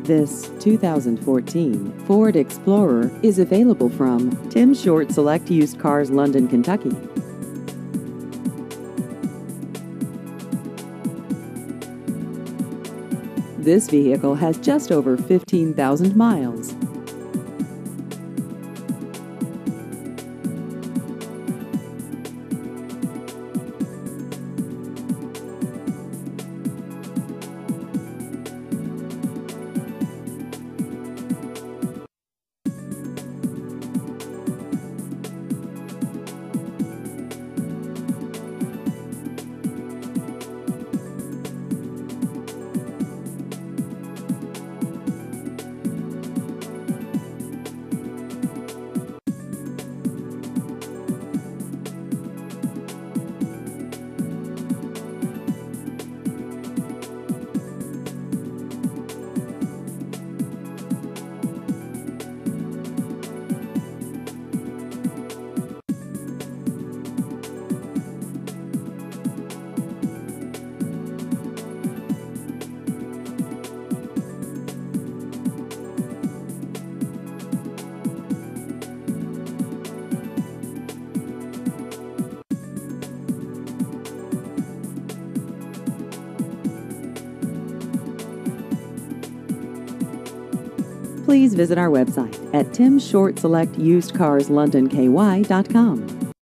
This 2014 Ford Explorer is available from Tim Short Select Used Cars, London, Kentucky. This vehicle has just over 15,000 miles. Please visit our website at timshortselectusedcarslondonky.com.